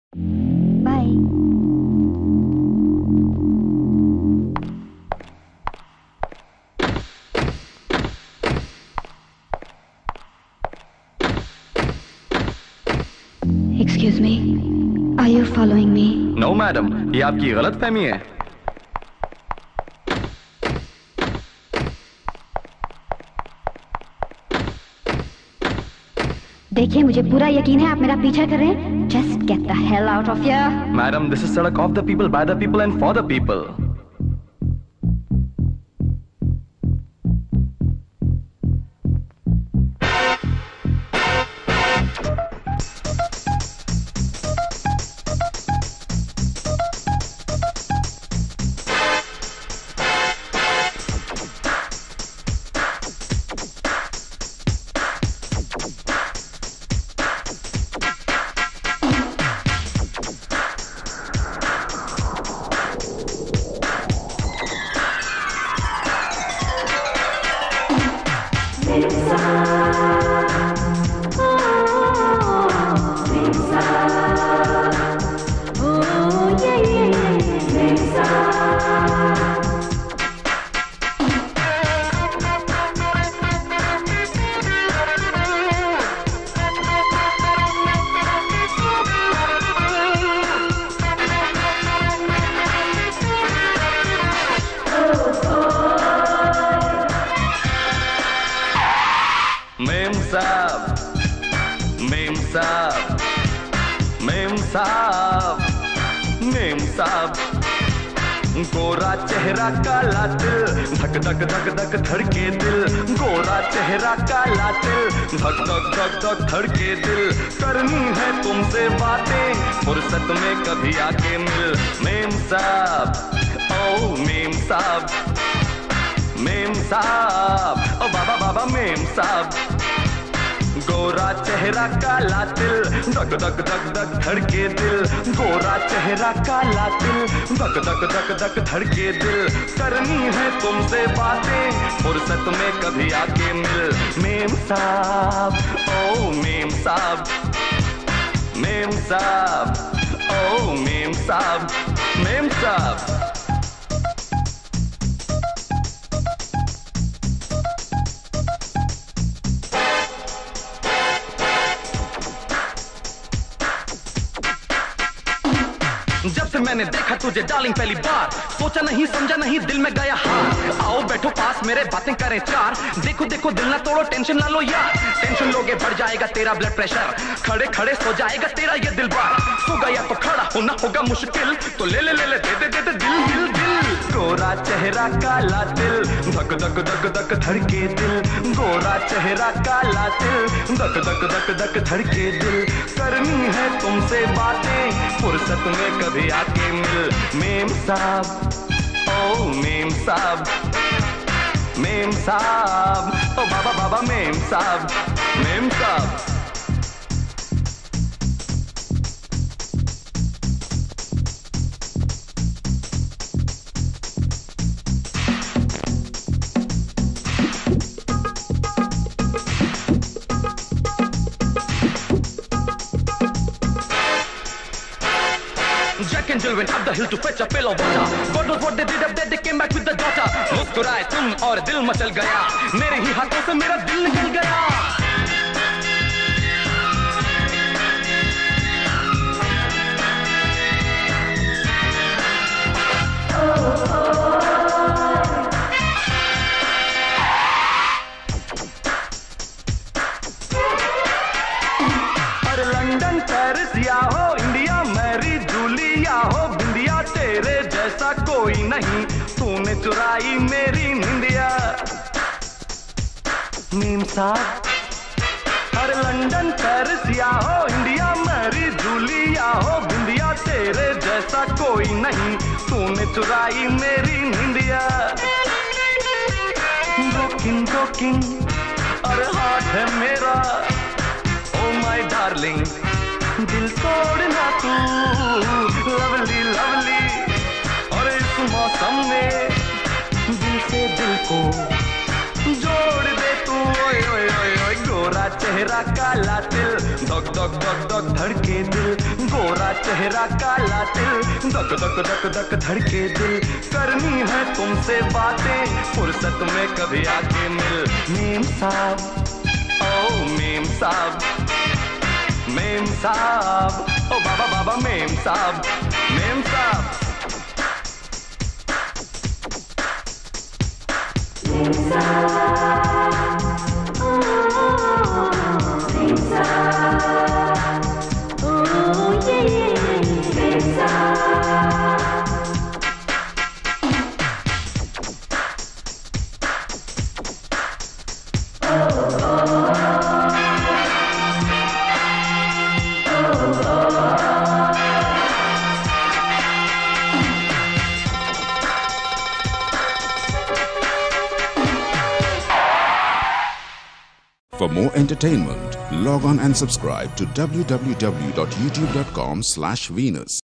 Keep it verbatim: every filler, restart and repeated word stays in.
Bye. Excuse me, are you following me? No madam, ये आपकी गलतफहमी है। देखिए, मुझे पूरा यकीन है आप मेरा पीछा कर रहे हैं। Just get the hell out of here. Madam, this is सड़क of the people, by the people and for the people. मेम साहब, मेम साहब, मेम साहब, मेम साहब, गोरा चेहरा काला दिल, धक धक धक धक धड़के दिल, गोरा चेहरा काला दिल, धक धक धक धक धड़के दिल, करनी है तुमसे बातें, फुर्सत में कभी आके मिल। मेम साहब, ओ मेम साहब, मेम साहब, ओ बाबा बाबा मेम साहब, गोरा चेहरा काला दिल, धक धक धक धक धड़के दिल, गोरा चेहरा काला दिल, धक धक धक धक धड़के दिल, करनी है तुमसे बातें, फुर्सत में कभी आके मिल। मेम साहब, ओ मेम साहब, मेम साहब, ओ मेम साहब, मेम साहब। जब से मैंने देखा तुझे डार्लिंग पहली बार, सोचा नहीं समझा नहीं दिल में गया हार। आओ बैठो पास मेरे, बातें करें चार, देखो देखो दिल ना तोड़ो, टेंशन ना लो यार। टेंशन लोगे बढ़ जाएगा तेरा ब्लड प्रेशर, खड़े खड़े सो जाएगा तेरा ये दिल बार। सो गया तो खड़ा होना होगा मुश्किल, तो ले ले ले ले दे दे दे दे दिल दिल दिल। गोरा चेहरा काला दिल, धक धक धक धक धड़के दिल, गोरा चेहरा काला दिल, धक धक धक धक धड़के दिल, करनी है तुमसे बातें, फुर्सत में कभी आके मिल। मेम साहब, ओ मेम साहब, मेम साहब, ओ बाबा बाबा मेम साहब, मेम साहब। Jack and Jill went up the hill to fetch a pail of water. God knows what they did up there, they came back with the daughter. मुस्कुराए तुम और दिल मचल गया, मेरे ही हाथों से मेरा दिल निकल गया। और लंदन पेरिस या हो इंडिया, मैरी जूलिया हो बिंदिया, तेरे जैसा कोई नहीं, तूने चुराई मेरी निंदिया। मेम साहब, हर लंदन पेरिस या हो इंडिया, मैरी जूलिया हो बिंदिया, तेरे जैसा कोई नहीं, तूने चुराई मेरी निंदिया। ब्रोकिन ब्रोकिन और हार्ट है मेरा, ओ माय डार्लिंग, दिल तोड़ना तू, लवली लवली, और इस मौसम में दिल से दिल को जोड़ दे तू। ओए ओए ओए ओए, गोरा चेहरा काला दिल, दक दक दक दक धड़के दिल, गोरा चेहरा काला तिल, दक दक दक दक धड़के दिल, करनी है तुमसे बातें, फुर्सत में कभी आके मिल। मेम साहब, ओ मेम साहब, मेम साहब, ओ बाबा बाबा मेम साहब, मेम साहब। मेम साहब, ओ मेम साहब, ओ ये मेम साहब। For more entertainment, log on and subscribe to w w w dot youtube dot com slash Venus.